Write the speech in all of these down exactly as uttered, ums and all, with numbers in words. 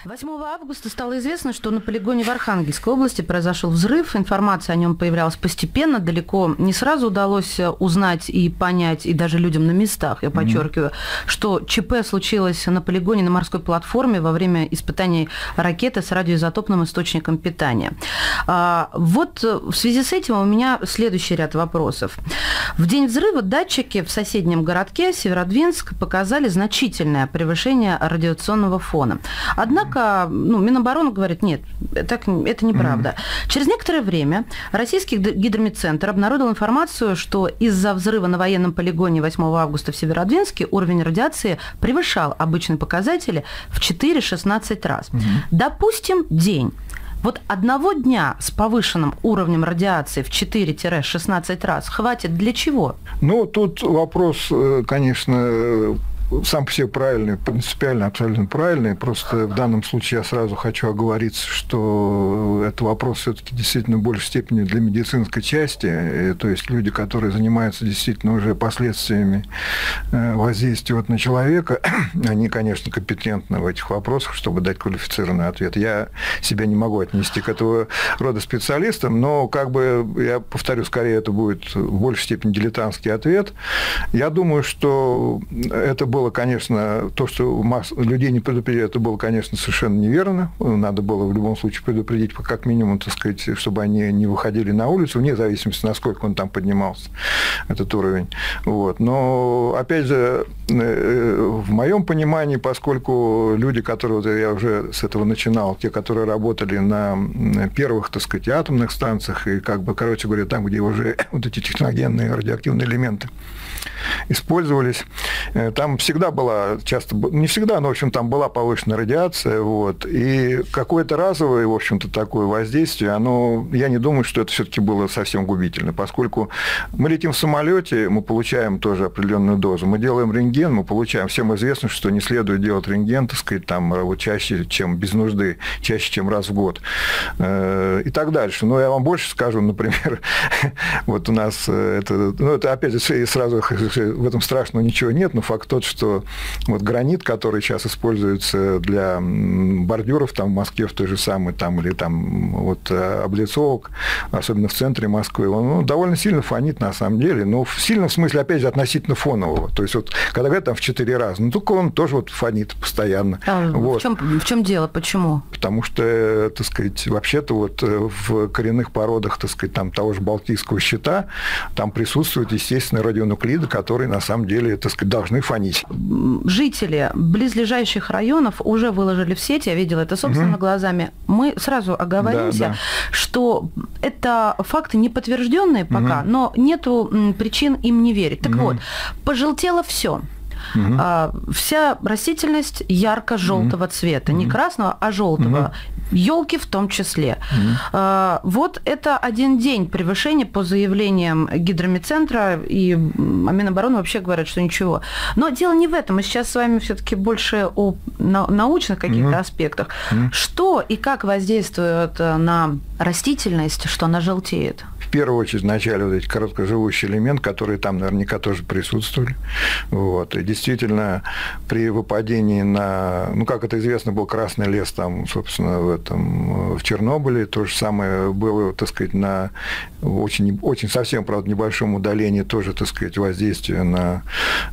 восьмого августа стало известно, что на полигоне в Архангельской области произошел взрыв. Информация о нем появлялась постепенно, далеко не сразу удалось узнать и понять, и даже людям на местах, я подчеркиваю, mm-hmm. что ЧП случилось на полигоне на морской платформе во время испытаний ракеты с радиоизотопным источником питания. Вот в связи с этим у меня следующий ряд вопросов. В день взрыва датчики в соседнем городке Северодвинск показали значительное превышение радиационного фона. Однако ну, Минобороны говорит, нет, так, это неправда. Mm-hmm. Через некоторое время российский гидрометцентр обнародовал информацию, что из-за взрыва на военном полигоне восьмого августа в Северодвинске уровень радиации превышал обычные показатели в четыре-шестнадцать раз. Mm-hmm. Допустим, день. Вот одного дня с повышенным уровнем радиации в четыре-шестнадцать раз хватит для чего? Ну, тут вопрос, конечно, сам по себе правильный, принципиально абсолютно правильный. Просто в данном случае я сразу хочу оговориться, что это вопрос все-таки действительно в большей степени для медицинской части. То есть люди, которые занимаются действительно уже последствиями воздействия вот на человека, они, конечно, компетентны в этих вопросах, чтобы дать квалифицированный ответ. Я себя не могу отнести к этого рода специалистам, но, как бы, я повторю, скорее это будет в большей степени дилетантский ответ. Я думаю, что это было, конечно, то, что масс... людей не предупредили, это было, конечно, совершенно неверно. Надо было в любом случае предупредить, как минимум, так сказать, чтобы они не выходили на улицу, вне зависимости, насколько он там поднимался, этот уровень. Вот. Но, опять же, в моем понимании, поскольку люди, которые, вот я уже с этого начинал, те, которые работали на первых, так сказать, атомных станциях, и, как бы, короче говоря, там, где уже вот эти техногенные радиоактивные элементы использовались, там всегда была, часто, не всегда, но, в общем, там была повышенная радиация, вот, и какое-то разовое, в общем-то, такое воздействие, оно, я не думаю, что это все-таки было совсем губительно, поскольку мы летим в самолете, мы получаем тоже определенную дозу, мы делаем рентген, мы получаем, всем известно, что не следует делать рентген, так сказать, там, вот чаще, чем без нужды, чаще, чем раз в год, и так дальше. Но я вам больше скажу, например, вот у нас это, ну, это опять же, сразу в этом страшного ничего нет, но факт тот, что вот гранит, который сейчас используется для бордюров там в Москве в той же самой, там, или там вот облицовок, особенно в центре Москвы, он ну, довольно сильно фонит на самом деле, но в сильном смысле, опять же, относительно фонового. То есть вот когда говорят там в четыре раза, ну только он тоже вот фонит постоянно. А вот. в, чем, в чем дело? Почему? Потому что, так сказать, вообще-то вот в коренных породах, так сказать, там того же Балтийского щита, там присутствуют, естественно, радионуклиды, которые на самом деле, так сказать, должны фонить. Жители близлежащих районов уже выложили в сеть, я видела это собственными угу. глазами. Мы сразу оговоримся, да, да. что это факты не подтвержденные пока, угу. но нету причин им не верить. Так угу. вот, пожелтело все. Угу. А, вся растительность ярко-желтого угу. цвета, не красного, а желтого. Угу. Елки в том числе. Mm-hmm. А, вот это один день превышения по заявлениям гидрометцентра, и Минобороны вообще говорят, что ничего. Но дело не в этом. Мы сейчас с вами все-таки больше о научных каких-то mm-hmm. аспектах. Mm-hmm. Что и как воздействует на растительность, что она желтеет? В первую очередь, вначале вот эти короткоживущие элементы, которые там наверняка тоже присутствовали. Вот. И действительно, при выпадении на, ну, как это известно, был красный лес там, собственно, в этом, в Чернобыле. То же самое было, так сказать, на очень, очень совсем, правда, небольшом удалении тоже, так сказать, воздействие на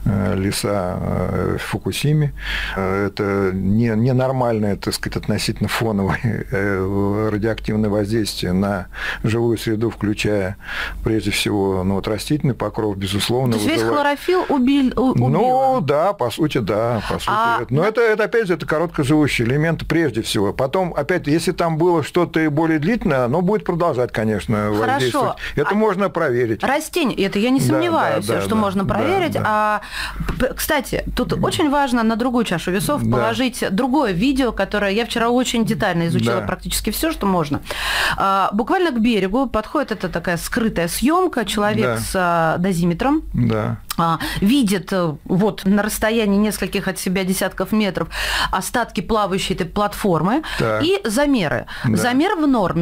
леса в Фукусиме. Это не, ненормальное, так сказать, относительно фоновое радиоактивное воздействие на живую среду, включая прежде всего ну, вот, растительный покров, безусловно. То есть вызывает... весь хлорофилл убил, убил? Ну, да, по сути, да. По сути. А... Но это, это, опять же, это короткоживущие элементы прежде всего. Потом, опять, если там было что-то более длительное, оно будет продолжать, конечно, Хорошо. воздействовать. Это а... можно проверить. Растения, это я не сомневаюсь, да, да, что да, можно да, проверить. Да, да. А, кстати, тут mm. очень важно на другую чашу весов да. положить другое видео, которое я вчера очень детально изучила, да. практически все, что можно. А, буквально к берегу подходит эта такая скрытая съемка, человек да. с а, дозиметром. Да. Видит вот на расстоянии нескольких от себя десятков метров остатки плавающей этой платформы так. и замеры. Да. Замер в норме.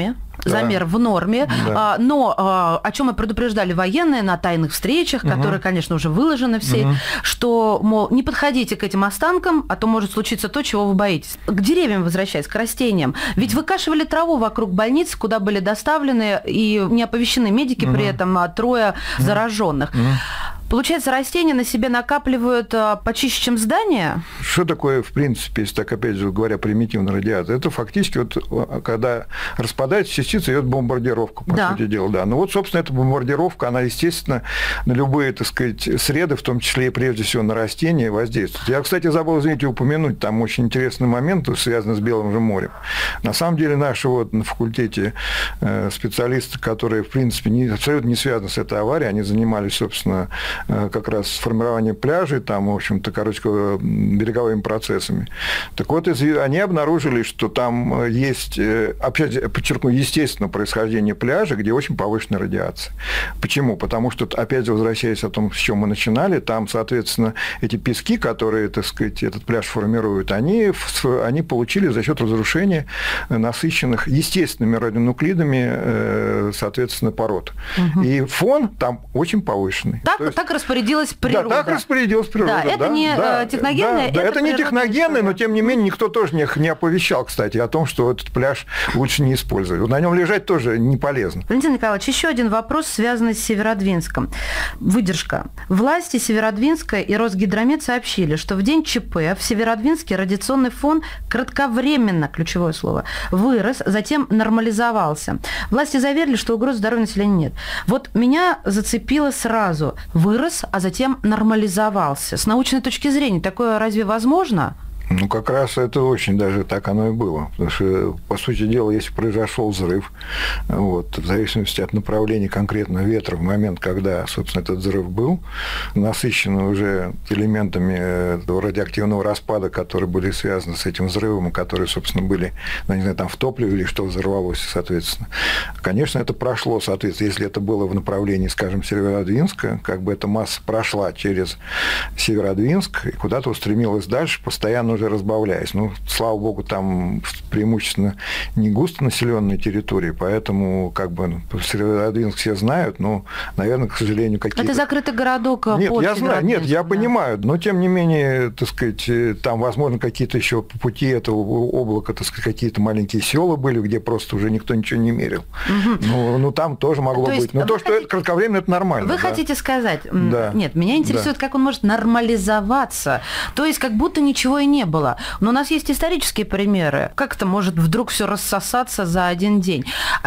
да. замер в норме, да. но о чем мы предупреждали военные на тайных встречах, угу. которые, конечно, уже выложены все, угу. что, мол, не подходите к этим останкам, а то может случиться то, чего вы боитесь. К деревьям возвращаясь, к растениям. Ведь выкашивали траву вокруг больниц, куда были доставлены, и не оповещены медики угу. при этом, а трое угу. зараженных. Угу. Получается, растения на себе накапливают а, почище, чем здания? Что такое, в принципе, если так, опять же, говоря, примитивная радиация? Это фактически, вот, когда распадается частица, идет бомбардировка, по да. сути дела. Да. Ну вот, собственно, эта бомбардировка, она, естественно, на любые, так сказать, среды, в том числе и прежде всего на растения, воздействует. Я, кстати, забыл, извините, упомянуть, там очень интересный момент, связанный с Белым же морем. На самом деле, наши вот на факультете специалисты, которые, в принципе, не, абсолютно не связаны с этой аварией, они занимались, собственно, как раз формирование пляжей, там, в общем-то, короче, береговыми процессами. Так вот, они обнаружили, что там есть, опять подчеркну, естественное происхождение пляжа, где очень повышенная радиация. Почему? Потому что, опять же, возвращаясь о том, с чем мы начинали, там, соответственно, эти пески, которые, так сказать, этот пляж формируют, они, они получили за счет разрушения насыщенных естественными радионуклидами, соответственно, пород. Угу. И фон там очень повышенный. Так, есть, так распорядилась природа. Да, так распорядилась природа. Да, это да, не да, техногенное, да, да, это, это не техногенное, но тем не менее никто тоже не, не оповещал, кстати, о том, что этот пляж лучше не использовать. На нем лежать тоже не полезно. Валентин Николаевич, еще один вопрос, связанный с Северодвинском. Выдержка. Власти Северодвинска и Росгидромет сообщили, что в день ЧП в Северодвинске радиационный фон кратковременно, ключевое слово, вырос, затем нормализовался. Власти заверили, что угроз здоровью населения нет. Вот меня зацепило сразу. Вырос, а затем нормализовался. С научной точки зрения такое разве возможно? Ну, как раз это очень даже так оно и было. Потому что, по сути дела, если произошел взрыв, вот, в зависимости от направления конкретно ветра в момент, когда, собственно, этот взрыв был, насыщенный уже элементами этого радиоактивного распада, которые были связаны с этим взрывом, которые, собственно, были, ну, не знаю, там в топливе или что взорвалось, соответственно. Конечно, это прошло, соответственно, если это было в направлении, скажем, Северодвинска, как бы эта масса прошла через Северодвинск и куда-то устремилась дальше, постоянно уже разбавляясь. Ну, слава богу, там преимущественно не густонаселенные территории, поэтому как бы Северодвинск все знают, но, наверное, к сожалению, какие-то... Это закрытый городок. Нет, я знаю, нет, я да. понимаю, но тем не менее, так сказать, там, возможно, какие-то еще по пути этого облака, так сказать, какие-то маленькие села были, где просто уже никто ничего не мерил. Угу. Ну, ну, там тоже могло то быть. Но то, хотите... что это кратковременно, это нормально. Вы да. хотите сказать... Да. Нет, меня интересует, да. как он может нормализоваться. То есть, как будто ничего и не было. Но у нас есть исторические примеры. Как это может вдруг все рассосаться за один день?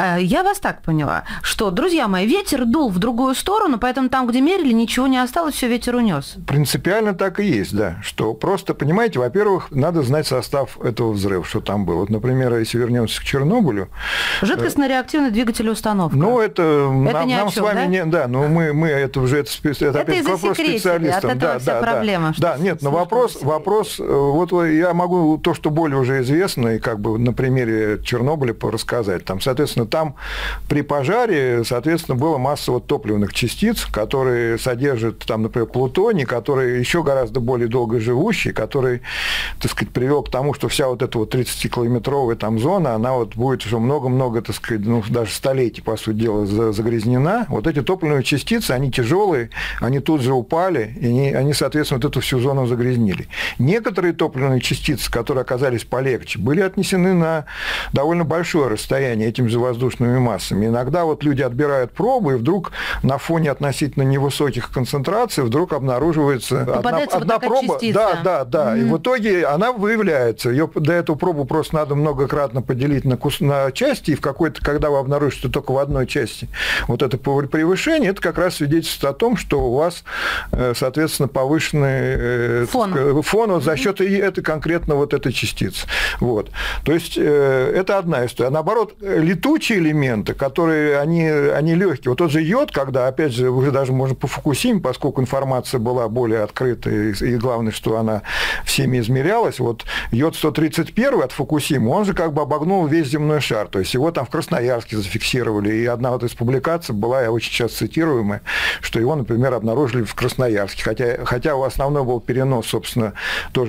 Я вас так поняла, что, друзья мои, ветер дул в другую сторону, поэтому там, где мерили, ничего не осталось, все ветер унес. Принципиально так и есть, да. Что просто, понимаете, во-первых, надо знать состав этого взрыва, что там было. Вот, например, если вернемся к Чернобылю. Жидкостно-реактивный двигатель установка. Ну, это, это нам, нам чем, с вами да? не... Да, но мы, мы это уже... Это, это, это опять вопрос специалистам. От этого да, вся да, проблема. Да, да нет, но вопрос, вопрос... Вот я могу то, что более уже известно, и как бы на примере Чернобыля рассказать. Там, соответственно, там при пожаре, соответственно, была масса вот топливных частиц, которые содержат, там, например, плутоний, который еще гораздо более долгоживущий, который, так сказать, привел к тому, что вся вот эта вот тридцатикилометровая там зона, она вот будет уже много-много, так сказать, ну, даже столетий, по сути дела, загрязнена. Вот эти топливные частицы, они тяжелые, они тут же упали, и они, они соответственно, вот эту всю зону загрязнили. Некоторые топливные частицы, которые оказались полегче, были отнесены на довольно большое расстояние этими же воздушными массами. Иногда вот люди отбирают пробы, и вдруг на фоне относительно невысоких концентраций вдруг обнаруживается одна, вот одна проба. Частица. Да, да, да. Mm-hmm. И в итоге она выявляется. Ее, до эту пробу просто надо многократно поделить на, кус, на части, и в какой-то, когда вы обнаружите, что только в одной части вот это превышение, это как раз свидетельствует о том, что у вас, соответственно, повышенный фон, фон вот, за счет mm-hmm. этой конкретно вот этой частицы. Вот. То есть это одна история. А наоборот, летучие элементы, которые, они, они легкие. Вот тот же йод, когда, опять же, уже даже можно по Фукусиме, поскольку информация была более открытая, и главное, что она всеми измерялась, вот йод сто тридцать один от Фукусимы, он же как бы обогнул весь земной шар. То есть его там в Красноярске зафиксировали, и одна вот из публикаций была, я очень часто цитируемая, что его, например, обнаружили в Красноярске, хотя, хотя основной был перенос, собственно, тоже на Тихий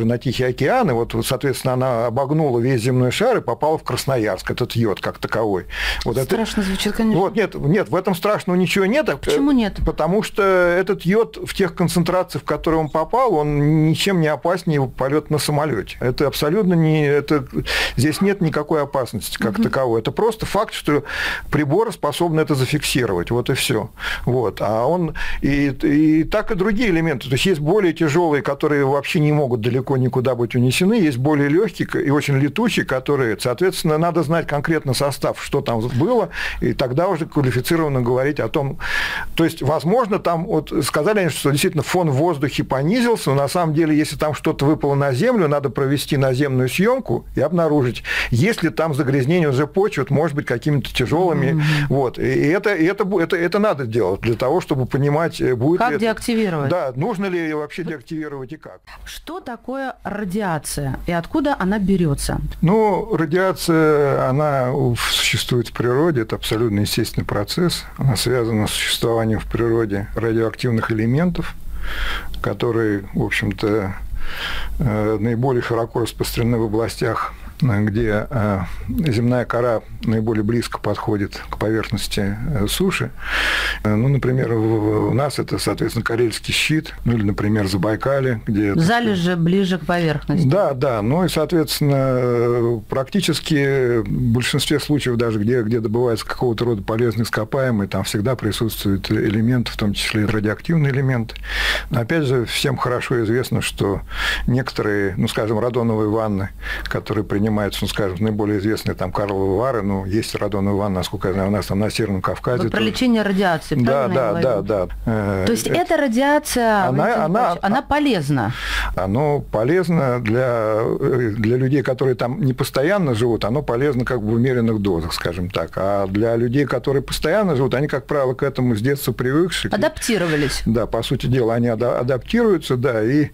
океан, и вот, соответственно, она обогнула весь земной шар и попала в Красноярск, этот йод как таковой. Вот Страшно это... звучит, конечно. Вот, нет, нет, в этом страшного ничего нет. Почему нет? Потому что этот йод в тех концентрациях, в которые он попал, он ничем не опаснее полета на самолете. Это абсолютно не... Это... Здесь нет никакой опасности как угу. таковой. Это просто факт, что приборы способны это зафиксировать. Вот и все. Вот. А он... И, и так и другие элементы. То есть есть более тяжелые, которые вообще не могут далеко никуда быть унесены, есть более легкие и очень летучие, которые, соответственно, надо знать конкретно состав, что там было, и тогда уже квалифицированно говорить о том... То есть, возможно, там вот сказали, что действительно фон в воздухе понизился, но на самом деле, если там что-то выпало на землю, надо провести наземную съемку и обнаружить, есть ли там загрязнение уже почвы, может быть, какими-то тяжелыми. Mm-hmm. Вот. И это, и это, это, это надо делать для того, чтобы понимать, будет как ли деактивировать. Это... Да, нужно ли ее вообще деактивировать и как. Что такое радиация и откуда она берется? Ну, радиация, она существует в природе, это абсолютно естественный процесс. Она связана с существованием в природе радиоактивных элементов, которые, в общем-то, наиболее широко распространены в областях, где земная кора наиболее близко подходит к поверхности суши. Ну, например, у нас это, соответственно, Карельский щит, ну или, например, Забайкалье, где... Залежи ближе к поверхности. Да, да. Ну и, соответственно, практически в большинстве случаев, даже где, где добываются какого-то рода полезные ископаемые, там всегда присутствуют элементы, в том числе радиоактивные элементы. Но, опять же, всем хорошо известно, что некоторые, ну, скажем, радоновые ванны, которые принимаются, ну, скажем, наиболее известные там Карловы Вары, ну, есть радоновые ванны, насколько я знаю, у нас там на Северном Кавказе. Вы про лечение радиации, да, правильно да, я да, говорю? да, да. То есть это, эта радиация, она, она, она полезна? Оно полезно для, для людей, которые там не постоянно живут, оно полезно как бы в умеренных дозах, скажем так. А для людей, которые постоянно живут, они, как правило, к этому с детства привыкшие. Адаптировались. Да, по сути дела, они адаптируются, да, и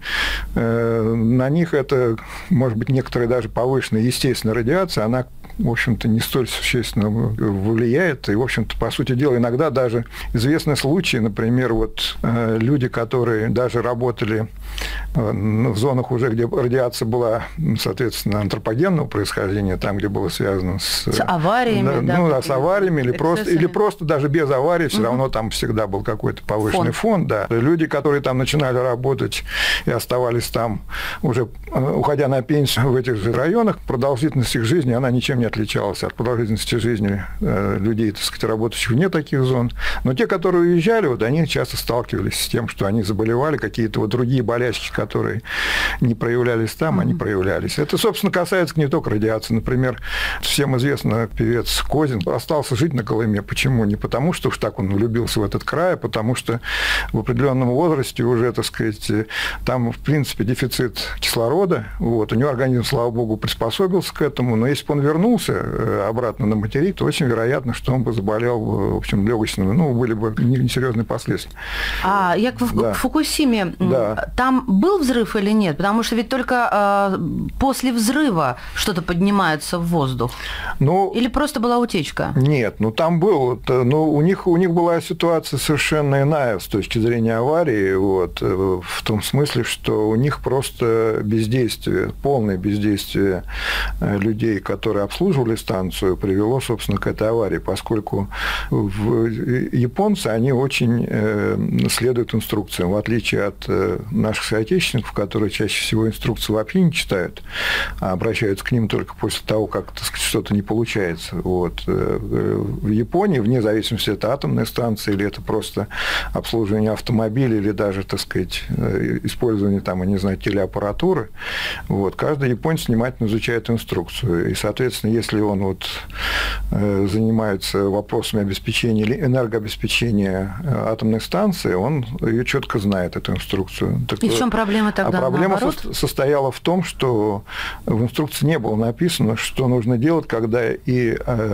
э, на них это, может быть, некоторые даже повышенная естественная радиация, она, в общем-то, не столь существенно влияет. И, в общем-то, по сути дела, иногда даже известны случаи, например, вот э, люди, которые даже работали э, в зонах уже, где радиация была, соответственно, антропогенного происхождения, там, где было связано с... С авариями, да, да. Ну, да, с авариями, или просто, или просто даже без аварии, все угу. равно там всегда был какой-то повышенный фон. фон, да. Люди, которые там начинали работать и оставались там, уже уходя на пенсию в этих же районах, продолжительность их жизни, она ничем не отличалась от продолжительности жизни людей, так сказать, работающих вне таких зон. Но те, которые уезжали, вот они часто сталкивались с тем, что они заболевали, какие-то вот другие болячки, которые не проявлялись там, mm-hmm. они проявлялись. Это, собственно, касается не только радиации. Например, всем известно, певец Козин остался жить на Колыме. Почему? Не потому, что уж так он влюбился в этот край, а потому что в определенном возрасте уже, так сказать, там, в принципе, дефицит кислорода. Вот. У него организм, слава богу, приспособился к этому, но если бы он вернулся обратно на материк, то очень вероятно, что он бы заболел, в общем, легочными, ну, были бы несерьезные последствия. А я к да. Фукусиме, да. там был взрыв или нет? Потому что ведь только э, после взрыва что-то поднимается в воздух. Ну, или просто была утечка? Нет, ну там был, ну, у них, у них была ситуация совершенно иная с точки зрения аварии, вот, в том смысле, что у них просто бездействие, полное бездействие людей, которые обслуживали станцию, привело, собственно, к этой аварии, поскольку в... японцы, они очень э, следуют инструкциям, в отличие от э, наших соотечественников, которые чаще всего инструкции вообще не читают, а обращаются к ним только после того, как, так сказать, что-то не получается. Вот. В Японии, вне зависимости, это атомная станция или это просто обслуживание автомобиля или даже, так сказать, использование, там, я не знаю, телеаппаратуры, вот, каждый японец внимательно изучает инструкцию. И, соответственно, если он вот занимается вопросами обеспечения или энергообеспечения атомной станции, он ее четко знает, эту инструкцию. Так, и в чем проблема тогда? А проблема наоборот? состояла в том, что в инструкции не было написано, что нужно делать, когда и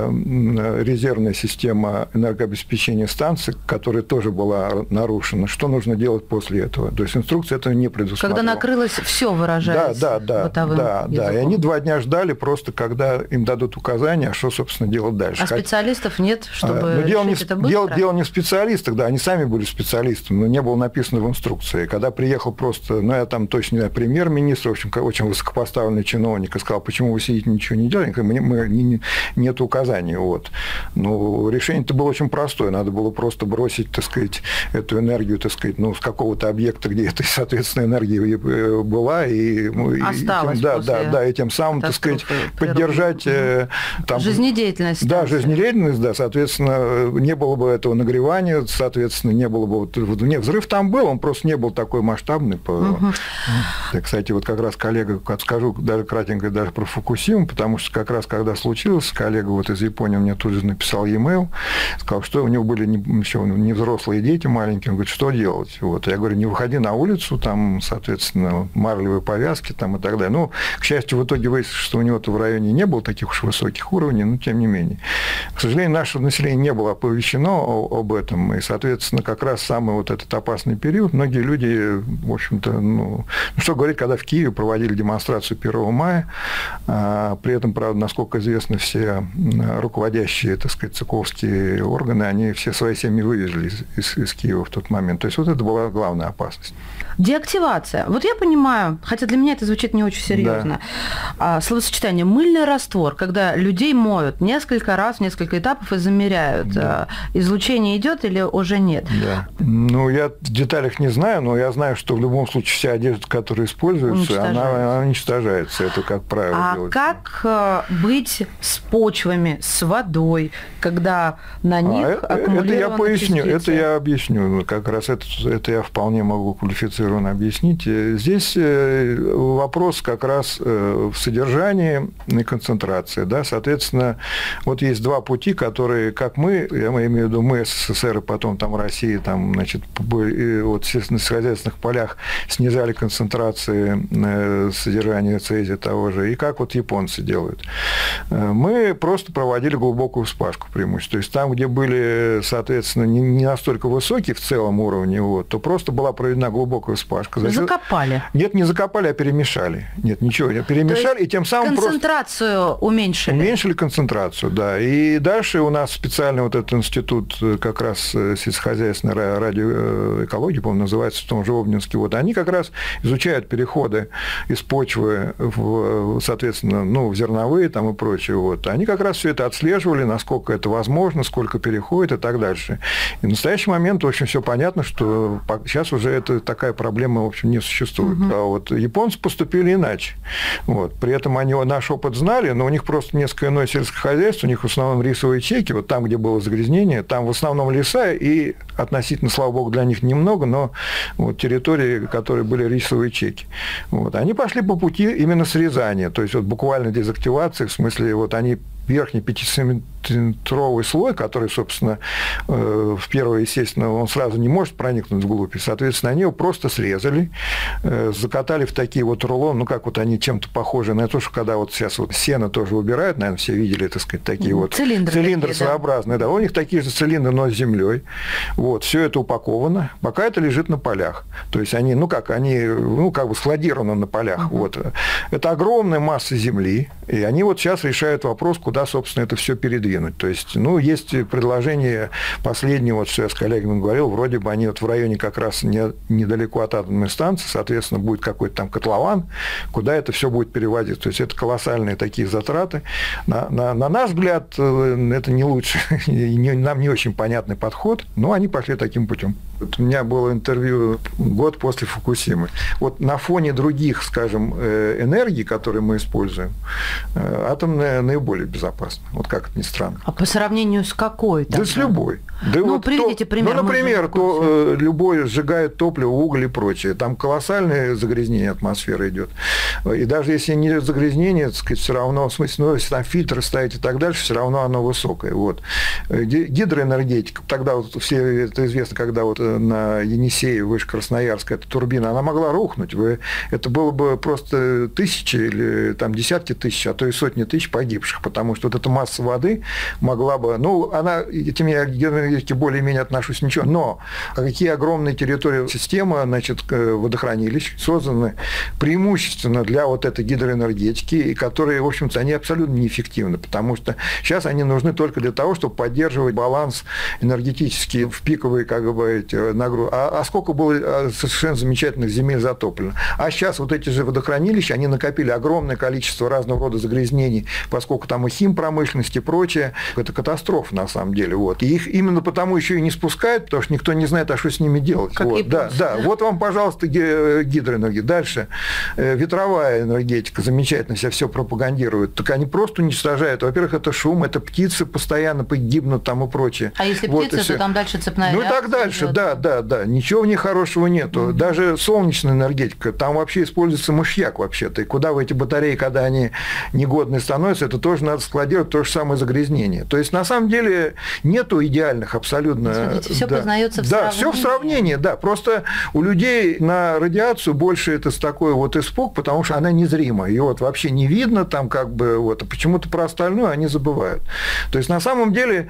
резервная система энергообеспечения станции, которая тоже была нарушена, что нужно делать после этого. То есть инструкция этого не предусматривала. Когда накрылось все, выражаясь да, да, да, бытовым да, языком. Да, и они два дня ждали просто, когда им им дадут указания, что, собственно, делать дальше. А специалистов нет, чтобы ну, дело решить не, это быстро? Дело, дело не в специалистах, да, они сами были специалистами, но не было написано в инструкции. Когда приехал просто, ну, я там точно не знаю, премьер-министр, в общем, очень высокопоставленный чиновник, и сказал, почему вы сидите, ничего не делаете, мы, мы, не, нет указаний. Вот. Ну, решение-то было очень простое, надо было просто бросить, так сказать, эту энергию, так сказать, ну, с какого-то объекта, где эта, соответственно, энергия была, и, осталось и тем, да, да, да, и тем самым, так сказать, поддержать угу. там, жизнедеятельность. Да, жизнедеятельность, да, соответственно, не было бы этого нагревания, соответственно, не было бы... Вот, не, взрыв там был, он просто не был такой масштабный. По... Угу. Да, кстати, вот как раз коллега, скажу даже кратенько даже про Фукусиму, потому что как раз когда случилось, коллега вот из Японии мне тут же написал e-mail, сказал, что у него были не, еще не взрослые дети маленькие, он говорит, что делать? Вот. Я говорю, не выходи на улицу, там, соответственно, марлевые повязки там, и так далее. Ну, к счастью, в итоге выяснилось, что у него-то в районе не было таких уж высоких уровней, но тем не менее. К сожалению, наше население не было оповещено об этом, и, соответственно, как раз самый вот этот опасный период, многие люди, в общем-то, ну, что говорить, когда в Киеве проводили демонстрацию первого мая, а, при этом, правда, насколько известно, все руководящие, так сказать, цыковские органы, они все свои семьи вывезли из, из, из Киева в тот момент. То есть вот это была главная опасность. Деактивация. Вот я понимаю, хотя для меня это звучит не очень серьезно. Да. Словосочетание «мыльный раствор», когда людей моют несколько раз, несколько этапов и замеряют, да. излучение идет или уже нет. Да. Ну, я в деталях не знаю, но я знаю, что в любом случае вся одежда, которая используется, она, она уничтожается. Это, как правило, а делается. Как быть с почвами, с водой, когда на них а, аккумулированы это я поясню, частицы? Это я объясню. Как раз это, это я вполне могу квалифицированно объяснить. Здесь вопрос как раз в содержании и концентрации. Да? Соответственно, вот есть два пути, которые, как мы, я имею в виду мы, СССР, и потом там Россия, там, значит, вот в сельскохозяйственных полях снижали концентрации содержания цезия того же, и как вот японцы делают. Мы просто проводили глубокую вспашку преимущественно. То есть там, где были, соответственно, не, не настолько высокие в целом уровне, вот, то просто была проведена глубокая вспашка. Закопали? Нет, не закопали, а перемешали. Нет, ничего, перемешали, и тем самым концентрацию просто... уменьшили? Уменьшили концентрацию, да. И дальше у нас специальный вот этот институт как раз сельскохозяйственной радиоэкологии, по-моему, называется, в том же Обнинске, вот, они как раз изучают переходы из почвы в, соответственно, ну, в зерновые там и прочее. Вот. Они как раз все это отслеживали, насколько это возможно, сколько переходит и так дальше. И в настоящий момент, в общем, все понятно, что сейчас уже это, такая проблема, в общем, не существует. Угу. А вот японцы поступили иначе. Вот. При этом они наш опыт знали, но у них просто несколько иное сельское хозяйство, у них в основном рисовые чеки, вот там, где было загрязнение, там в основном леса, и относительно, слава богу, для них немного, но вот территории, которые были рисовые чеки. Вот. Они пошли по пути именно срезания, то есть вот буквально дезактивации, в смысле, вот они верхний пятисантиметровый слой, который, собственно, в первый, естественно, он сразу не может проникнуть вглубь, и, соответственно, они его просто срезали, закатали в такие вот рулоны, ну, как вот они чем-то похожи на то, что когда вот сейчас вот сено тоже убирают, наверное, все видели, так сказать, такие вот цилиндры, цилиндры такие, своеобразные, да. да, у них такие же цилиндры, но с землей. Вот, все это упаковано, пока это лежит на полях. То есть они, ну, как, они, ну, как бы складированы на полях. Uh-huh. Вот. Это огромная масса земли, и они вот сейчас решают вопрос, куда, собственно, это все передвинуть. То есть, ну, есть предложение последнее, вот, что я с коллегами говорил, вроде бы они вот в районе как раз не, недалеко от атомной станции, соответственно, будет какой-то там котлован, куда это все будет переводиться. То есть, это колоссальные такие затраты. На, на, на наш взгляд, это не лучше, нам не очень понятный подход, но они пошли таким путем. Вот у меня было интервью год после Фукусимы. Вот на фоне других, скажем, энергий, которые мы используем, атомная наиболее безопасна. Вот как это ни странно. А по сравнению с какой? Да с любой. Да ну, вот приведите то, пример. Ну, например, то, любой сжигает топливо, уголь и прочее. Там колоссальное загрязнение атмосферы идет. И даже если не загрязнение, так сказать, все равно, в смысле, ну, если там фильтры ставить и так дальше, все равно оно высокое. Вот. Гидроэнергетика, тогда вот все это известно, когда вот на Енисее, выше Красноярска, эта турбина, она могла рухнуть. Вы, это было бы просто тысячи или там десятки тысяч, а то и сотни тысяч погибших, потому что вот эта масса воды могла бы, ну, она, этими энергетике более-менее отношусь, ничего. Но какие огромные территории системы, значит, водохранилищ созданы преимущественно для вот этой гидроэнергетики, и которые, в общем-то, они абсолютно неэффективны, потому что сейчас они нужны только для того, чтобы поддерживать баланс энергетический в пиковые, как бы, эти нагрузки. А, а сколько было совершенно замечательных земель затоплено. А сейчас вот эти же водохранилища, они накопили огромное количество разного рода загрязнений, поскольку там и химпромышленность и прочее. Это катастрофа на самом деле. Вот. И их именно потому еще и не спускают, потому что никто не знает, а что с ними делать. Как вот. Да, да. Вот вам, пожалуйста, гидроэнергия. Дальше. Ветровая энергетика замечательно себя все пропагандирует. Так они просто уничтожают. Во-первых, это шум, это птицы постоянно погибнут там и прочее. А если вот, птицы, то там дальше цепная Ну реакция. и так дальше, идет. да, да, да. Ничего в ней хорошего нету. Угу. Даже солнечная энергетика, там вообще используется мышьяк вообще-то. И куда в эти батареи, когда они негодные становятся, это тоже надо складировать, то же самое загрязнение. То есть, на самом деле, нету идеальных абсолютно... Смотрите, все да. познается в да, сравнении. все в сравнении, да. Просто у людей на радиацию больше это такой вот испуг, потому что она незрима. Ее вот вообще не видно там как бы, вот, а почему-то про остальное они забывают. То есть, на самом деле,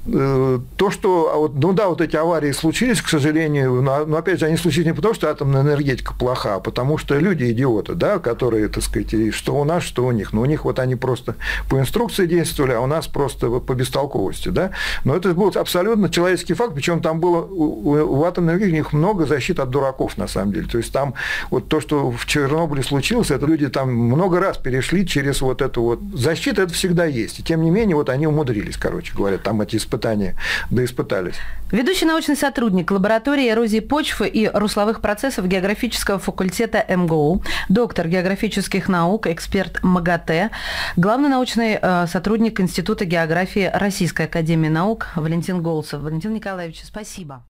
то, что... Ну да, вот эти аварии случились, к сожалению, но, опять же, они случились не потому, что атомная энергетика плоха, а потому что люди идиоты, да, которые, так сказать, что у нас, что у них. Но у них вот они просто по инструкции действовали, а у нас просто по бестолковости, да. Но это был абсолютно человеческий факт, причем там было у, у атомной энергетики много защит от дураков, на самом деле. То есть там вот то, что в Чернобыле случилось, это люди там много раз перешли через вот эту вот защиту, это всегда есть. И тем не менее, вот они умудрились, короче говоря, там эти испытания доиспытались. Ведущий научный сотрудник лаборатории эрозии почвы и русловых процессов географического факультета эм гэ у, доктор географических наук, эксперт МАГАТЭ, главный научный э, сотрудник Института географии Российской академии наук Валентин Голцев. Валентин Николаевич, спасибо.